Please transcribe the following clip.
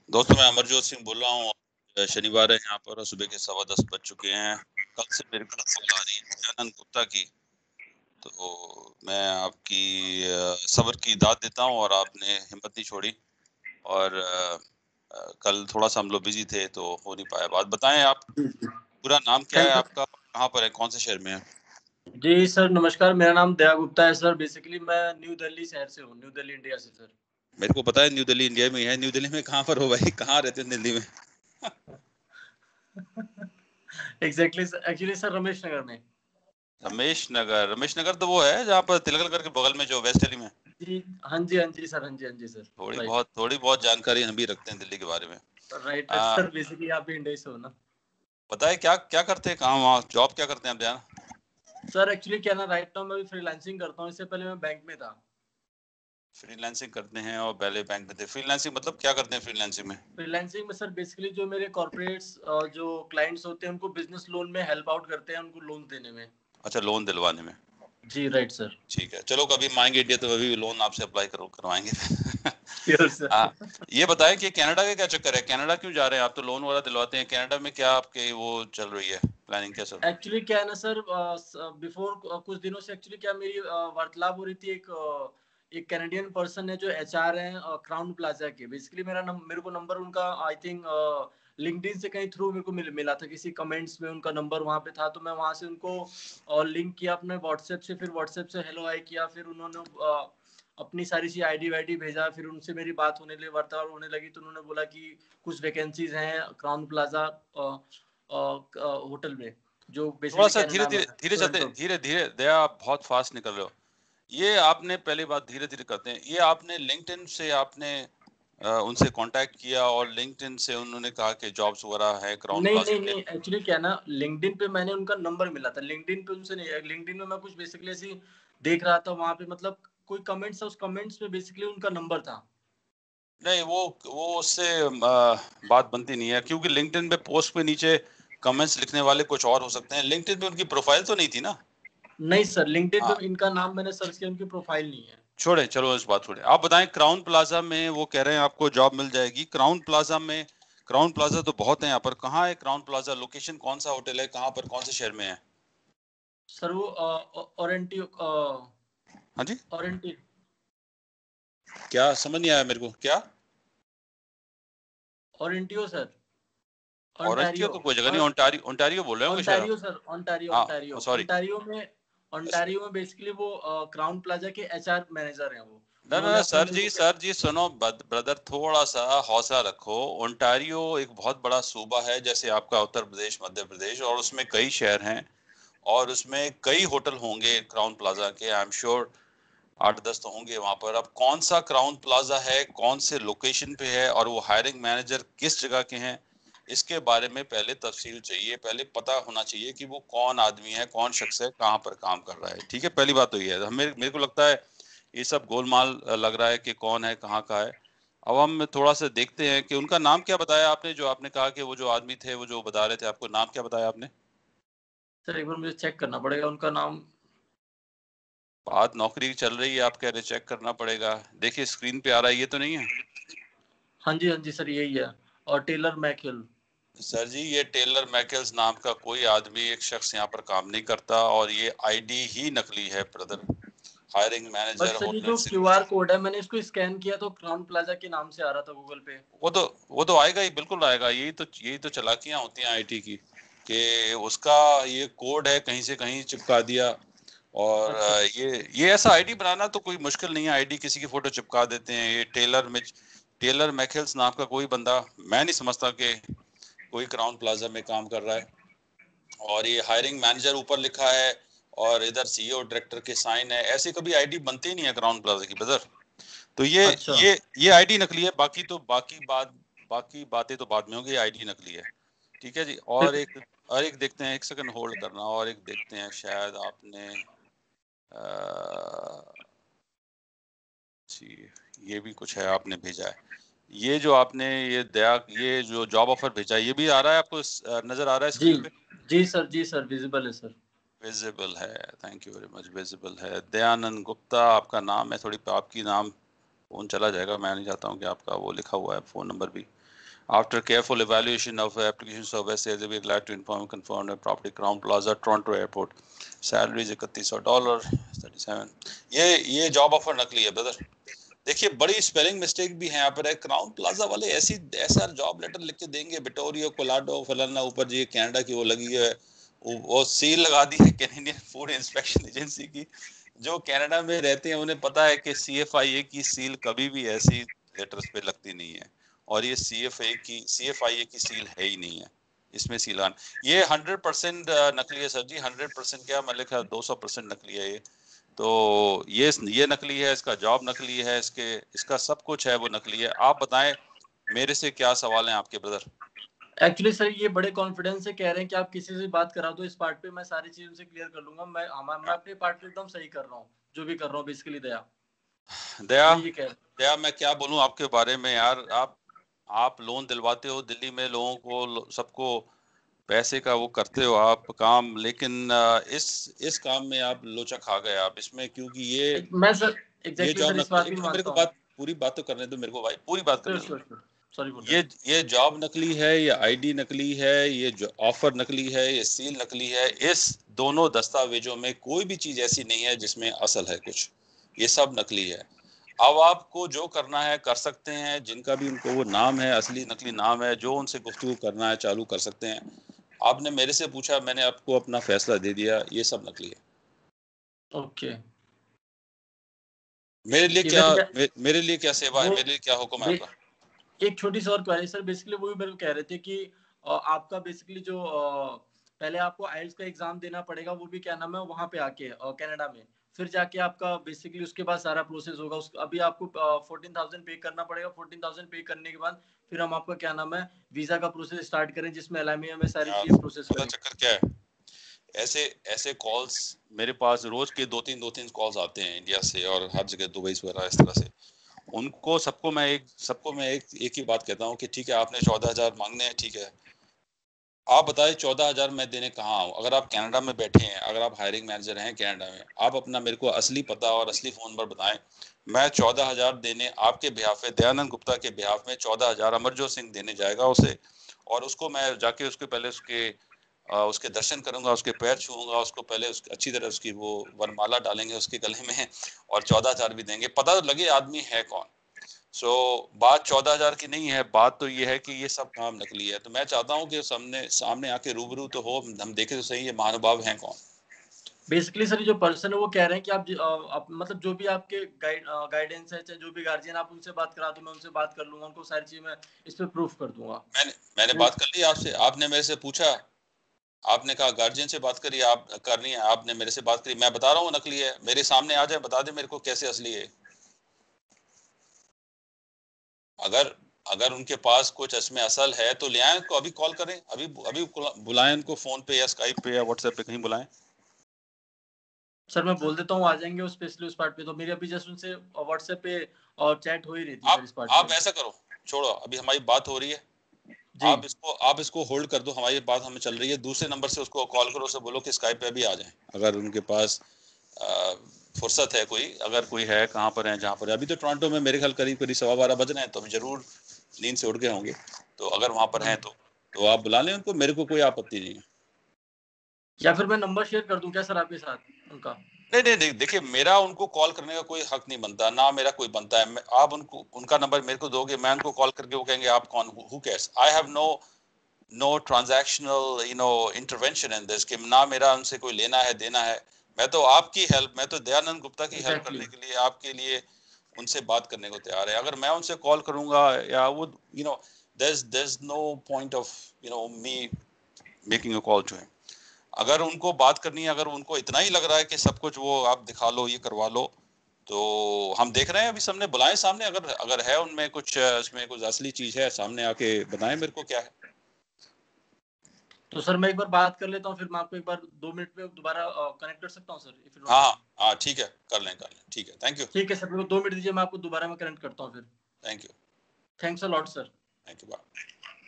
दोस्तों, मैं अमरजोत सिंह बोल रहा हूँ। शनिवार है यहाँ पर और सुबह के 10:15 बज चुके हैं। कल से मेरे को कॉल आ रही है आनंद गुप्ता की। तो मैं आपकी सब्र की दाद देता हूँ और आपने हिम्मत नहीं छोड़ी। और कल थोड़ा सा हम लोग बिजी थे तो हो नहीं पाया बात। बताएं आप, पूरा नाम क्या है थैंक आपका, कहाँ पर है, कौन से शहर में है? जी सर, नमस्कार। मेरा नाम दया गुप्ता है सर। बेसिकली मैं न्यू दिल्ली शहर से हूँ, न्यू दिल्ली इंडिया से सर। मेरे को पता है न्यू दिल्ली इंडिया में ही है। न्यू दिल्ली में कहाँ पर हो भाई, कहाँ रहते हैं दिल्ली में? Exactly sir, actually sir Ramesh Nagar में। रमेश नगर। रमेश नगर तो वो है जहाँ पर तिलक नगर के बगल में, जो वेस्ट दिल्ली में। जी हाँ जी, हाँ जी सर, हाँ जी, हाँ जी सर। राइट। थोड़ी बहुत जानकारी हम भी रखते हैं दिल्ली के बारे में। राइट आ, सर, बेसिकली आप भी इंडिया से हो ना? बताए क्या क्या करते हैं, काम वहाँ जॉब क्या करते हैं आप जान? सर एक्चुअली क्या ना, राइट नाउ मैं भी फ्रीलांसिंग करता हूँ। इससे पहले मैं बैंक में था। फ्रीलांसिंग करते हैं और पहले बैंक में थे। फ्रीलांसिंग मतलब क्या करते हैं फ्रीलांसिंग में? फ्रीलांसिंग में सर बेसिकली जो मेरे कॉर्पोरेट्स जो क्लाइंट्स होते हैं उनको बिजनेस लोन में हेल्प आउट करते हैं, उनको लोन देने में। अच्छा, लोन दिलवाने में। जी राइट सर। ठीक है, चलो कभी हम आएंगे इंडिया तो अभी लोन आपसे अप्लाई करो, करवाएंगे। Sure sir. हाँ, ये बताएं कि कनाडा का क्या चक्कर है, कनाडा क्यों जा रहे हैं आप? तो लोन वाला दिलवाते हैं, कनाडा में क्या आपके वो चल रही है, प्लानिंग क्या चल रही है? एक्चुअली क्या है ना सर, बिफोर कुछ दिनों से एक्चुअली क्या मेरी वार्तालाप हो रही थी। एक कैनेडियन पर्सन है जो एचआर है क्राउन प्लाजा के। बेसिकली मेरे को नंबर उनका आई थिंक लिंक्डइन से कहीं थ्रू मेरे को मिला था। किसी कमेंट्स में उनका नंबर वहां पे था, तो मैं वहां से उनको लिंक किया अपने व्हाट्सएप से। फिर व्हाट्सएप से हेलो हाई किया, फिर उन्होंने अपनी सारी सी आईडी वाईडी भेजा। फिर उनसे मेरी बात होने लगी, वार्तालाप होने लगी। तो उन्होंने बोला कि कुछ वैकेंसीज हैं क्राउन प्लाजा होटल में, जो थोड़ा बेसिकली सा धीरे कनाडा में धीरे है, धीरे चलते, टोरंटो। धीरे धीरे। दया, आप बहुत फास्ट निकल रहे हो। ये आपने पहली बात धीरे धीरे करते हैं, ये आपने लिंक्डइन से आपने उनसे कांटेक्ट किया और लिंक्डइन से उन्होंने कहा कि जॉब्स वगैरह है क्राउन नहीं प्लाजा नहीं के? नहीं, एक्चुअली क्या ना, लिंक्डइन पे मैंने उनका नंबर मिला था। लिंक्डइन पे उनसे नहीं, लिंक्डइन में मैं कुछ बेसिकली ऐसी देख रहा था वहां पे, मतलब कोई कमेंट्स था, उस कमेंट्स में बेसिकली उनका नंबर था। नहीं, वो उससे बात बनती नहीं है, क्योंकि लिंक्डइन पे पोस्ट पे नीचे कमेंट्स लिखने वाले कुछ और हो सकते हैं। लिंक्डइन पे उनकी प्रोफाइल तो नहीं थी ना? नहीं सर, लिंक्डइन हाँ, पे इनका नाम मैंने सर्च किया, उनकी प्रोफाइल नहीं है। छोड़े, चलो इस बात छोड़े। आप बताएं, क्राउन प्लाजा में वो कह रहे हैं आपको जॉब मिल जाएगी क्राउन प्लाजा में। क्राउन प्लाजा तो बहुत है यहाँ पर, कहाँ है क्राउन प्लाजा? लोकेशन कौन सा होटल है, कहाँ पर, कौन से शहर में है? सर वो ओरेंटियो हाँ जी? ओरेंटी क्या समझ नहीं आया मेरे को, क्या? ओरेंटियो सर, ओरेंटियो ओंटारियो। तो कोई जगह नहीं, ओंटारियो, ओंटारियो बोल रहे होंगे शायद आप। ओंटारियो सर, ओंटारियो हाँ, ओंटारियो सॉरी। ओंटारियो में बेसिकली वो क्राउन प्लाजा के एचआर मैनेजर हैं वो। ना ना उन्होंने ना, अपना मेरे को सर जी सुनो, ब्रदर थोड़ा सा हौसला रखो। ओंटारियो एक बहुत बड़ा सूबा है, जैसे आपका उत्तर प्रदेश, मध्य प्रदेश, और उसमें कई शहर हैं और उसमें कई होटल होंगे क्राउन प्लाजा के, आई एम श्योर 8-10 तो होंगे वहां पर। अब कौन सा क्राउन प्लाजा है, कौन से लोकेशन पे है, और वो हायरिंग मैनेजर किस जगह के हैं, इसके बारे में पहले तफसील चाहिए। पहले पता होना चाहिए कि वो कौन आदमी है, कौन शख्स है, कहाँ पर काम कर रहा है। ठीक है, पहली बात तो ये है। हमें मेरे को लगता है ये सब गोलमाल लग रहा है कि कौन है, कहाँ का है। अब हम थोड़ा सा देखते हैं कि उनका नाम क्या बताया आपने, जो आपने कहा कि वो जो आदमी थे, वो जो बता रहे थे आपको, नाम क्या बताया आपने? सर एक बार मुझे चेक करना पड़ेगा उनका नाम। बात नौकरी की चल रही है, आप कह रहे चेक करना पड़ेगा। देखिए स्क्रीन पे आ रहा है, ये तो नहीं है? हाँ जी सर, यही है। और टेलर मैकहिल। सर जी, ये टेलर मैकेल्स नाम का कोई आदमी, एक शख्स यहाँ पर काम नहीं करता, और ये आईडी ही नकली है brother. Hiring but manager sir ये होटल जो से। क्यूआर कोड है, मैंने इसको स्कैन किया तो क्राउन प्लाजा के नाम से आ रहा था गूगल पे। वो तो आएगा ही, बिल्कुल आएगा। यही तो चालाकियां होती हैं आईटी की, कि उसका ये कोड है कहीं से कहीं चिपका दिया। और अच्छा। ये ऐसा आईडी बनाना तो कोई मुश्किल नहीं है। आईडी किसी की फोटो चिपका देते हैं। ये टेलर मैकेल्स नाम का कोई बंदा, मैं नहीं समझता कि कोई क्राउन प्लाजा में काम कर रहा है। और ये हायरिंग मैनेजर ऊपर लिखा है और इधर सीईओ डायरेक्टर के साइन है। ऐसी कभी आईडी बनती नहीं है क्राउन प्लाजा की ब्रदर। तो ये अच्छा। ये ये आईडी नकली है। बाकी बातें तो बाद में होंगी, आईडी नकली है। ठीक है जी। और एक देखते हैं, एक सेकंड होल्ड करना, और एक देखते हैं, शायद आपने जी, ये भी कुछ है आपने भेजा है। ये जो आपने ये जो जॉब ऑफर भेजा है, ये भी आ रहा है आपको, नजर आ रहा है जी स्क्रीन पे? जी सर, विजिबल है सर। विजिबल है, thank you very much. Visible है, दयानंद गुप्ता आपका नाम है। थोड़ी आपकी नाम फोन चला जाएगा, मैं नहीं चाहता हूँ कि आपका वो लिखा हुआ है फोन नंबर भी। After careful evaluation of application service, we are glad to inform confirm the property Crown Plaza, Toronto Airport. Salary is $31 37. ये जॉब ऑफर नकली है ब्रदर। देखिए बड़ी स्पेलिंग मिस्टेक भी है यहाँ पर है। क्राउन प्लाजा वाले ऐसा जॉब लेटर लिख के देंगे, विक्टोरियो कोलाडो फलाना, ऊपर जी कनाडा की वो लगी है, वो सील लगा दी है कैनेडियन फूड इंस्पेक्शन एजेंसी की। जो कनाडा में रहते हैं उन्हें पता है कि CFIA की सील कभी भी ऐसी लेटर्स पे लगती नहीं है, और ये CFIA की सील है ही नहीं है, इसमें सीलान ये 100% नकली है सर जी। 100% क्या, मैं लिखा 200% नकली है ये। तो ये नकली है, इसका जॉब नकली है, इसका सब कुछ है वो नकली है। आप बताएं मेरे से क्या सवाल हैं आपके ब्रदर? एक्चुअली सर ये बड़े कॉन्फिडेंस से कह रहे हैं कि आप किसी से बात करा दो इस पार्ट पे, मैं सारी चीजों से क्लियर कर लूंगा। मैं अपने पार्ट पे एकदम सही कर रहा हूँ, जो भी कर रहा हूँ बेसिकली। दया दया ये कह रहे दया मैं क्या बोलूं आपके बारे में यार। आप लोन दिलवाते हो दिल्ली में लोगों को, सबको पैसे का वो करते हो आप काम, लेकिन इस काम में आप लोचा खा गए आप इसमें, क्योंकि मैं सर ये एग्जैक्टली जॉब सर इस नकली बात है। भी मेरे मानता को हूँ। बात पूरी बात तो करने दो मेरे को भाई, पूरी बात करने दो। श्योर सॉरी फॉर ये दैट। ये जॉब नकली है, ये आईडी नकली है, ये जो ऑफर नकली है, ये सील नकली है। इस दोनों दस्तावेजों में कोई भी चीज ऐसी नहीं है जिसमें असल है कुछ, ये सब नकली है। अब आपको जो करना है कर सकते हैं, जिनका भी उनको वो नाम है, असली नकली नाम है, जो उनसे गुफ्तगू करना है चालू कर सकते हैं। आपने मेरे से पूछा, मैंने आपको अपना फैसला दे दिया, ये सब नकली है। ओके मेरे लिए ये क्या, वैसे क्या मेरे लिए क्या सेवा है, वो मेरे लिए क्या हुक्म है आपका? एक छोटी सी और क्वेरी सर, बेसिकली वो भी मेरे को कह रहे थे कि आपका बेसिकली जो पहले आपको आइल्स का एग्जाम देना पड़ेगा, वो भी क्या नाम है वहां पे आके कनाडा में, फिर जाके आपका बेसिकली उसके बाद सारा प्रोसेस होगा। अभी आपको 14,000 पे करना पड़ेगा। 14,000 पे करने के बाद फिर हम आपका क्या नाम है वीजा का प्रोसेस स्टार्ट करें, जिसमें LMA में सारी यार चीजें प्रोसेस पता करें। चक्कर क्या है, ऐसे ऐसे कॉल्स मेरे पास रोज के दो तीन कॉल्स आते हैं इंडिया से और हर जगह, दुबई से वगैरह, इस तरह से। उनको सबको मैं एक ही बात कहता हूँ कि ठीक है आपने 14,000 मांगने हैं, ठीक है आप बताएं 14,000 मैं देने कहाँ आऊँ? अगर आप कनाडा में बैठे हैं, अगर आप हायरिंग मैनेजर हैं कनाडा में, आप अपना मेरे को असली पता और असली फोन नंबर बताएं। मैं 14,000 देने आपके बिहाफ में, दयानंद गुप्ता के बिहाफ में 14,000 अमरजोत सिंह देने जाएगा उसे, और उसको मैं जाके उसके पहले उसके दर्शन करूंगा, उसके पैर छूऊंगा, उसको पहले अच्छी तरह उसकी वो वरमाला डालेंगे उसके गले में, और 14,000 भी देंगे, पता तो लगे आदमी है कौन। बात 14,000 की नहीं है, बात तो ये है कि ये सब काम नकली है। तो मैं चाहता हूँ कि सामने आके रूबरू तो हो, हम देखे तो सही ये महानुभाव हैं कौन। बेसिकली सर जो पर्सन है वो कह रहे हैं कि आप मतलब जो भी आपके गाइडेंस है, चाहे जो भी गार्जियन, आप उनसे बात करा दो, मैं उनसे बात कर लूंगा, उनको सारी चीज मैं इस पे प्रूफ कर दूंगा। मैंने बात कर ली आपसे, आपने मेरे से पूछा, आपने कहा गार्जियन से बात करिए, आप करनी है, आपने मेरे से बात करी, मैं बता रहा हूँ नकली है, मेरे सामने आ जाए बता दे मेरे को कैसे असली है। अगर अगर उनके पास कुछ इसमें असल है तो ले आए उनको, अभी कॉल करें, अभी अभी बुलाएं उनको, फोन पे या स्काइप पे या व्हाट्सएप पे कहीं बुलाएं। सर मैं बोल देता हूँ आ जाएंगे वो स्पेशली उस पार्ट पे। तो मेरी अभी जस्ट उनसे व्हाट्सएप पे और चैट हो ही रही थी सर इस पार्ट आप पे। ऐसा करो, छोड़ो अभी हमारी बात हो रही है, जी आप इसको होल्ड कर दो, हमारी बात हमें चल रही है, दूसरे नंबर से उसको कॉल करो, उसे बोलो कि स्काइप पे भी आ जाएं, अगर उनके पास आ, फुर्सत है कोई, अगर कोई है, कहाँ पर है, जहाँ पर है। अभी तो टोरंटो में मेरे ख्याल करीब करीब 12:15 बज रहे हैं, तो अभी जरूर नींद से उठ गए होंगे, तो अगर वहां पर हैं तो आप बुला लें उनको, मेरे को कोई आपत्ति नहीं है। या फिर मैं नंबर शेयर कर दूं क्या सर आपके साथ उनका? नहीं नहीं नहीं, देखिए मेरा उनको कॉल करने का कोई हक नहीं बनता, ना मेरा कोई बनता है। आप उनका नंबर मेरे को दोगे, मैं उनको कॉल करके वो कहेंगे आप कौन, who cares, I have no transactional intervention in this, कि ना मेरा उनसे कोई लेना है देना है। मैं तो दयानंद गुप्ता की हेल्प एग्जैक्टली करने के लिए, आपके लिए उनसे बात करने को तैयार है। अगर मैं उनसे कॉल करूंगा या वो there's no point of me making a call to him। अगर उनको बात करनी है, अगर उनको इतना ही लग रहा है कि सब कुछ वो आप दिखा लो, ये करवा लो, तो हम देख रहे हैं अभी सामने, बुलाएं सामने, अगर अगर है उनमें कुछ, इसमें कुछ असली चीज है, सामने आके बताएं मेरे को क्या है। तो सर मैं एक बार बात कर लेता हूँ, फिर मैं आपको एक बार 2 मिनट में दोबारा कनेक्ट कर सकता हूँ सर, इफ यू डोंट हाँ हाँ माइंड? हाँ, ठीक है, कर लें, ठीक है, थैंक यू। ठीक है सर, मेरे को 2 मिनट दीजिए, मैं आपको दोबारा में कनेक्ट करता हूँ फिर। Thank you. Thanks a lot sir. Thank you, bye.